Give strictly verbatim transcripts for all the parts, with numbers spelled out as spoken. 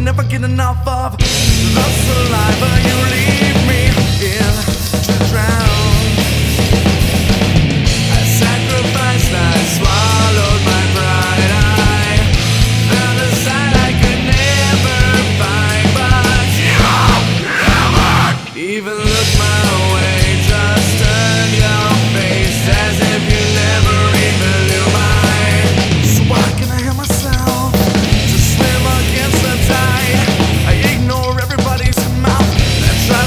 never get enough of the saliva you leave me in to drown. I sacrificed, I swallowed my pride. I found a side I could never find, but you never even look my way. Just turn your face as if you never even knew mine. So why can I hear myself to swim against the tide? I ignore everybody's mouth and try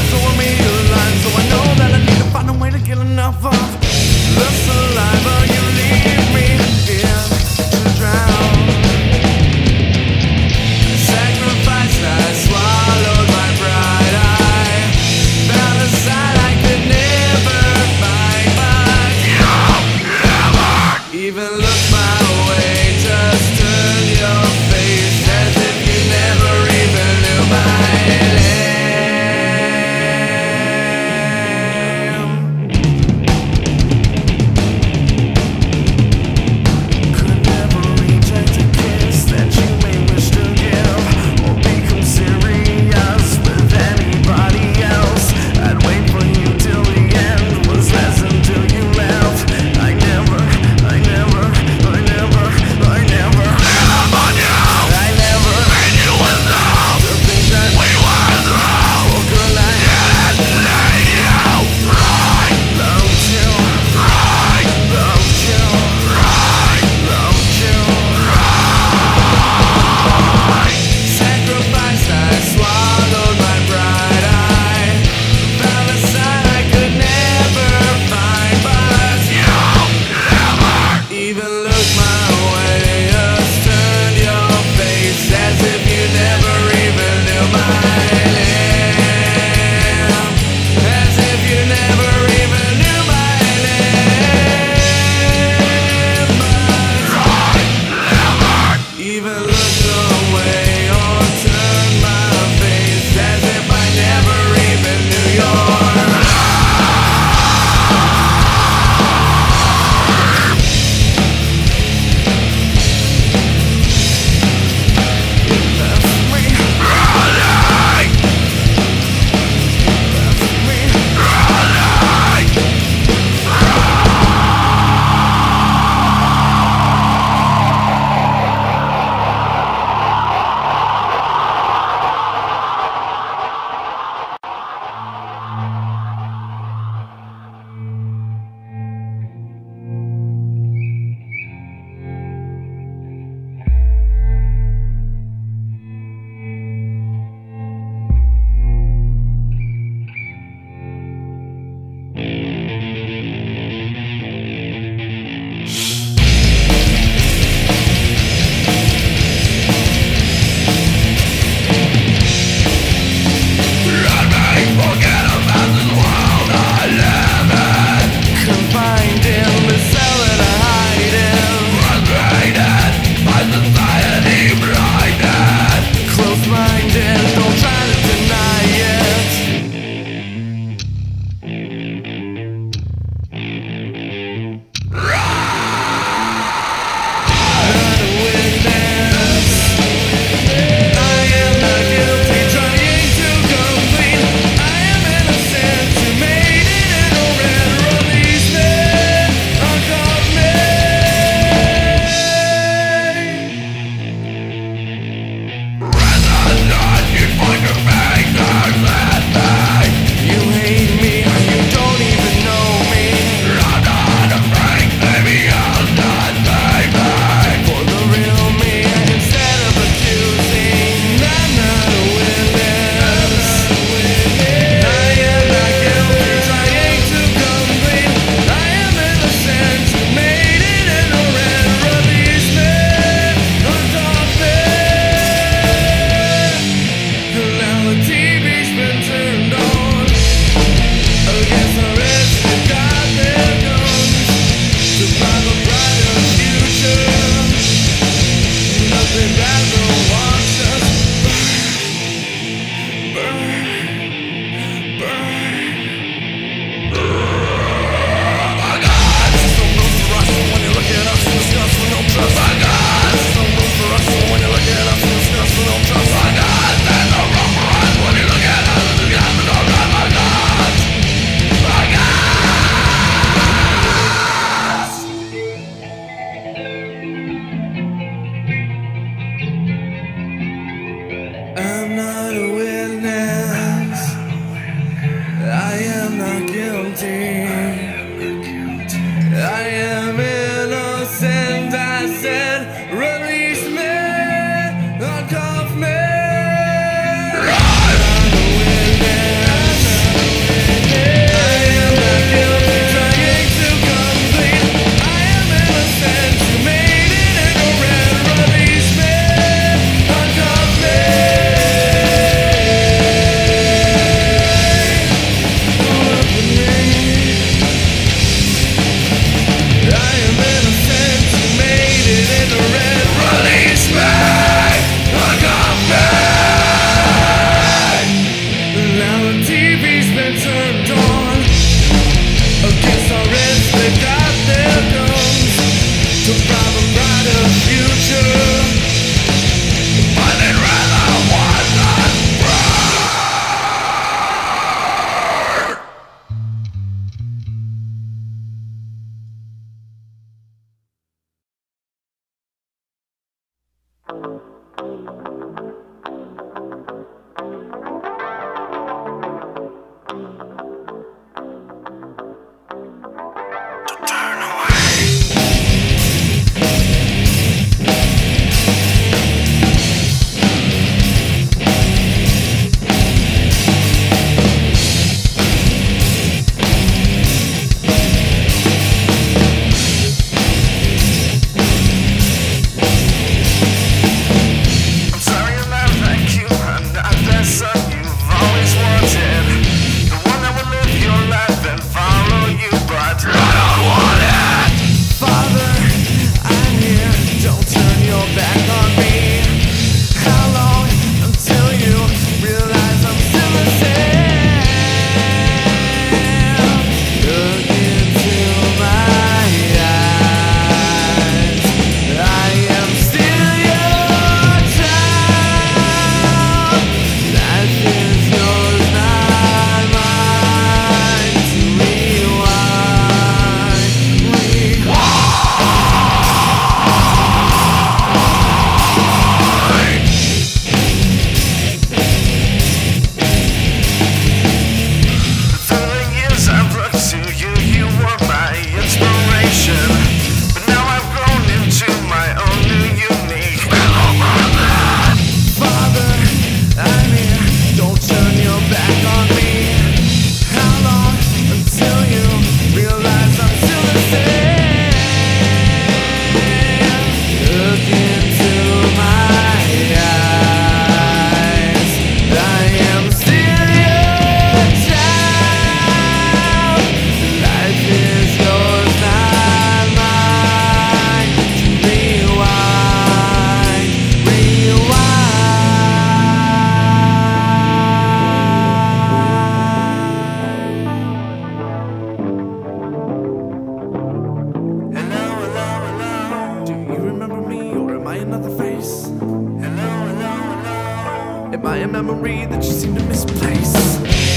Am I a memory that you seem to misplace?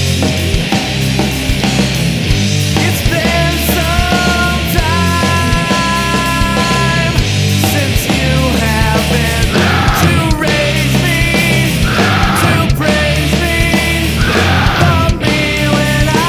It's been some time since you have been to raise me, to praise me, for me when I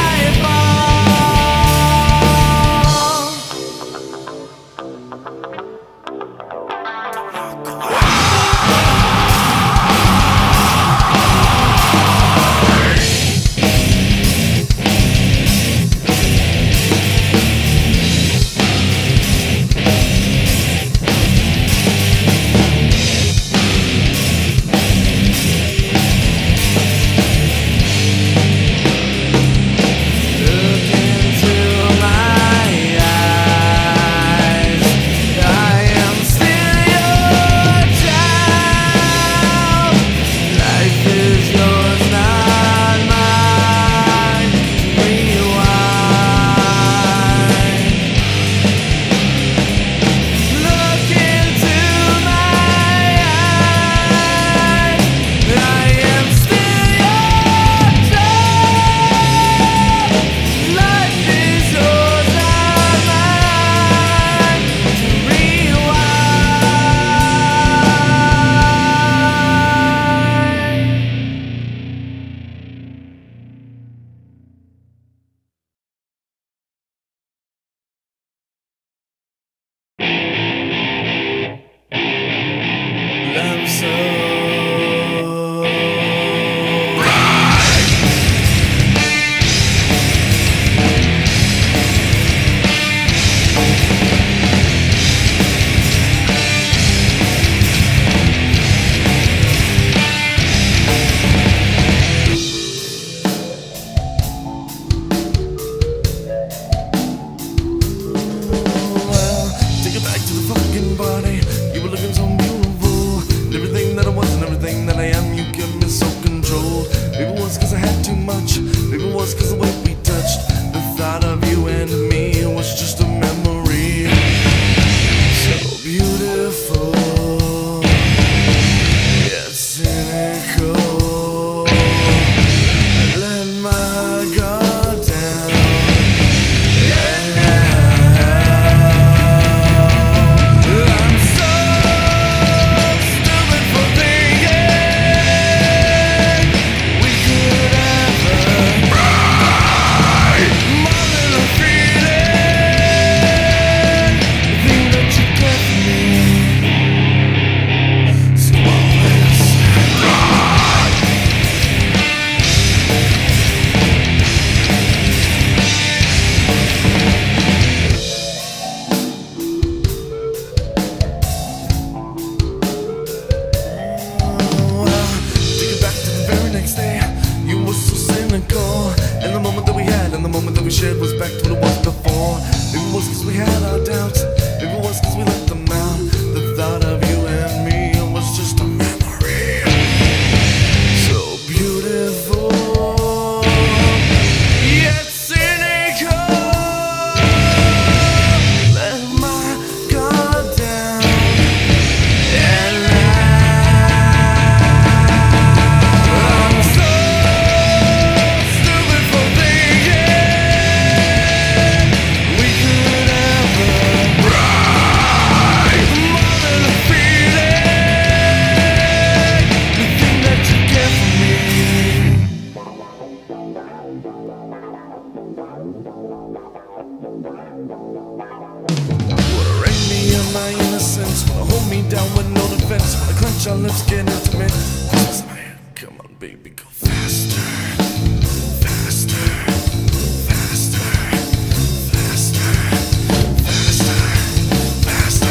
body, you were looking so beautiful. Everything that I cynical. And the moment that we had and the moment that we shared was back to what it was before. Maybe it was cause we had our doubts, maybe it was cause we let them out. The thought of you and me was just a memory, so beautiful yet cynical. Let my guard down and I'm so stupid for thinking we could ever ride more than a feeling, the thing that you get from me. Wanna rape me in my innocence, wanna hold me down with no defense, wanna clench our lips, get intimate. Come on, baby, go faster, faster, faster, faster, faster, faster.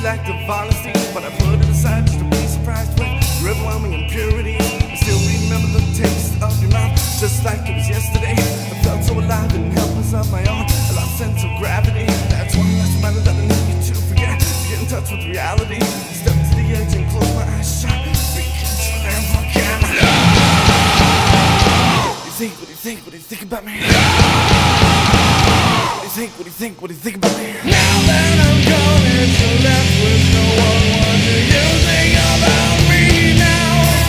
act of honesty, but I put it aside just to be surprised with your overwhelming impurity. I still remember the taste of your mouth, just like it was yesterday. I felt so alive and helpless of my own. I lost sense of gravity. That's one last reminder that I need you to forget. To get in touch with reality. Step to the edge and close my eyes shut. Begin to live again. What do you think? What do you think? What do you think about me? What do you think? What do you think? What do you think about me? Now that I'm gone and you're left with no one, what do you think about me now?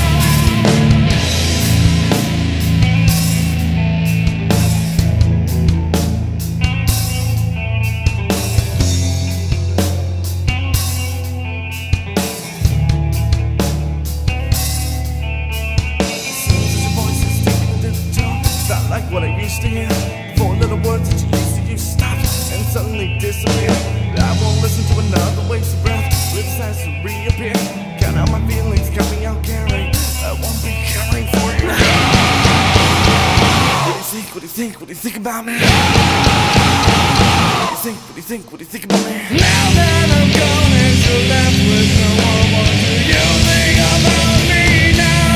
Like what I used to hear, four little words that you used to use stop and suddenly disappear. I won't listen to another waste of breath, lips has to reappear. Count out my feelings, coming out caring. I won't be caring for you. What do you think? What do you think? What do you think about me? What do you think? What do you think? What do you think about me? Now that I'm gone and you're left with no one, what do you think about me now?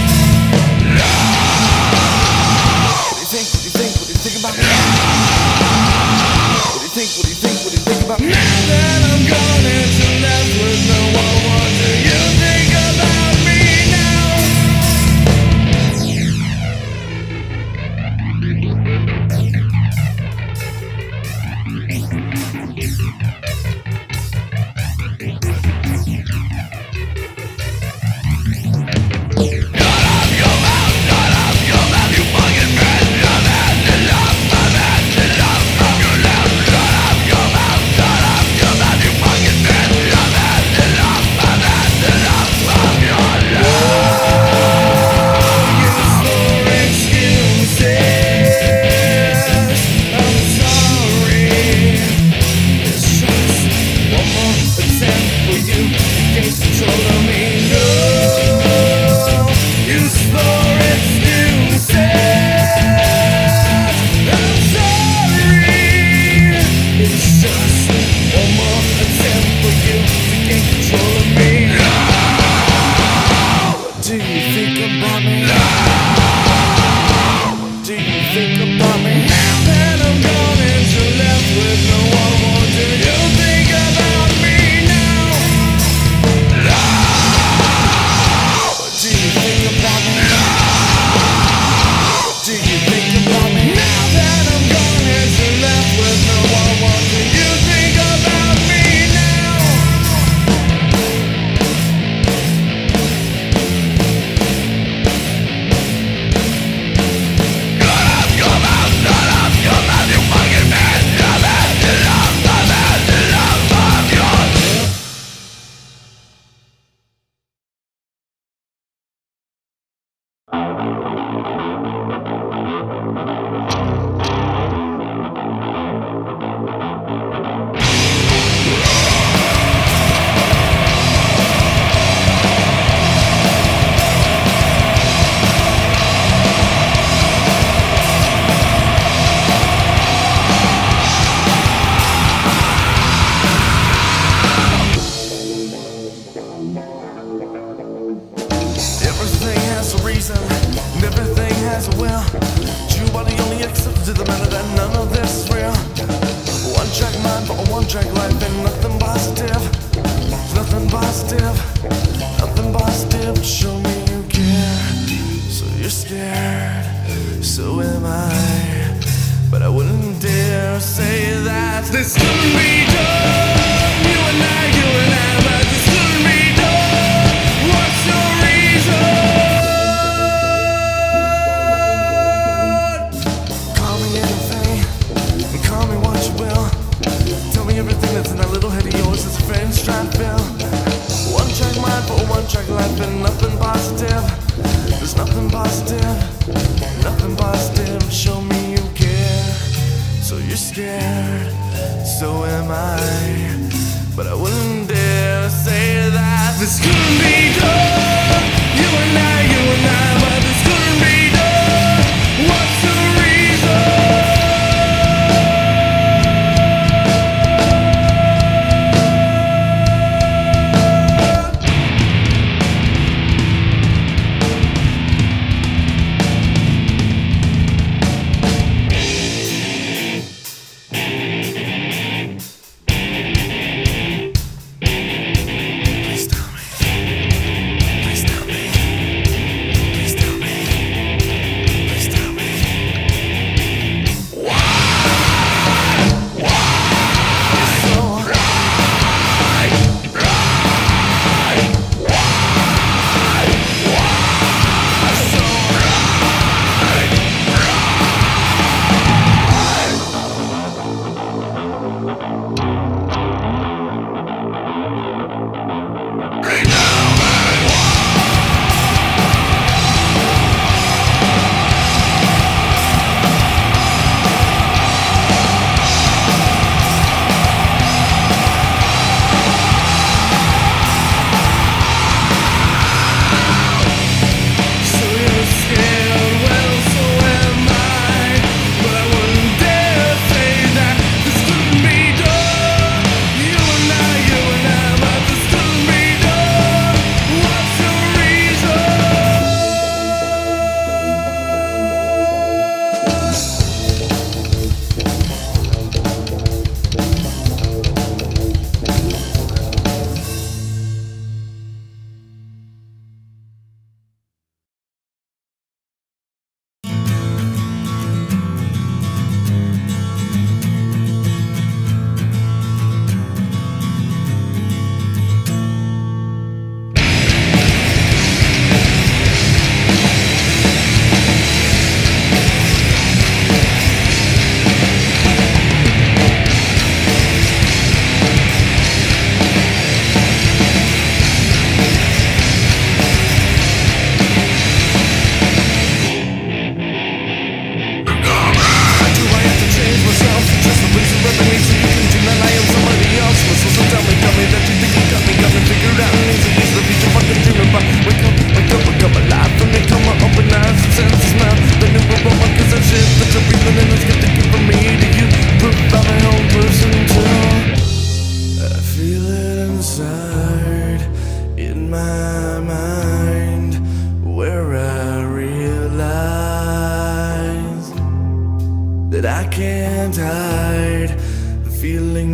What do you think? What do you think? What do you think about me? What do you think? What do you think? What do you think about me? Now that I'm gone and you're left with no one, what do you think about me This couldn't be done, you and I, you and I, but this couldn't be done. What's your reason? Call me anything, and call me what you will. Tell me everything that's in that little head of yours as a friend's trying to fill. One track mind for a one track life and nothing positive. There's nothing positive, nothing positive. Show me you care, so you're scared. So am I, but I wouldn't dare say that this couldn't be done. You and I, you and I, but this couldn't be done. What's the reason?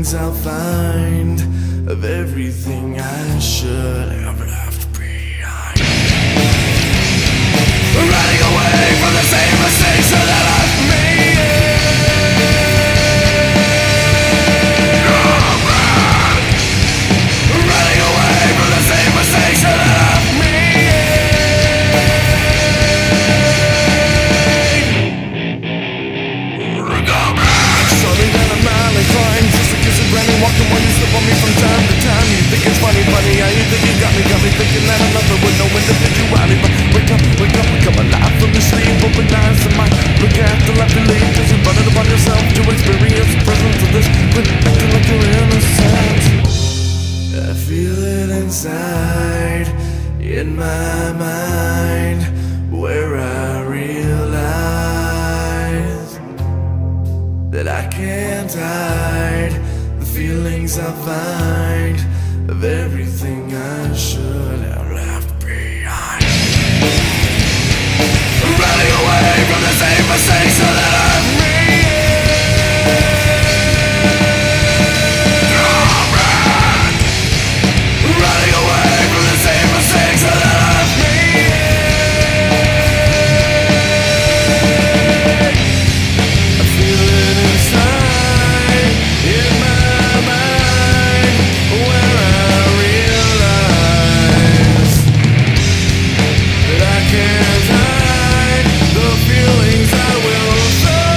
feelings I'll find of everything I should have left behind. Running away from the same mistakes that I've made. Running away from the same mistakes that I've made. Starting down a mile and climb just a kiss and granny, walking when you slip on me from time to time. You think it's funny, funny, how you think you got me, got me thinking that I'm nothing with no individuality. But wake up, wake up, come alive from the sleep, open eyes and mind. Look at the life you lead, cause you brought it upon yourself to experience the presence of this. Quit acting like you're innocent. I feel it inside, in my mind, where I realize that I can't hide the feelings I find of everything I should have left behind. Running away from the same mistakes that I've made. Running away from the same mistakes that I've made. I feel it inside, in my mind, where I realize that I can't hide the feelings I will show.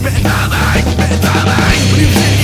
When you think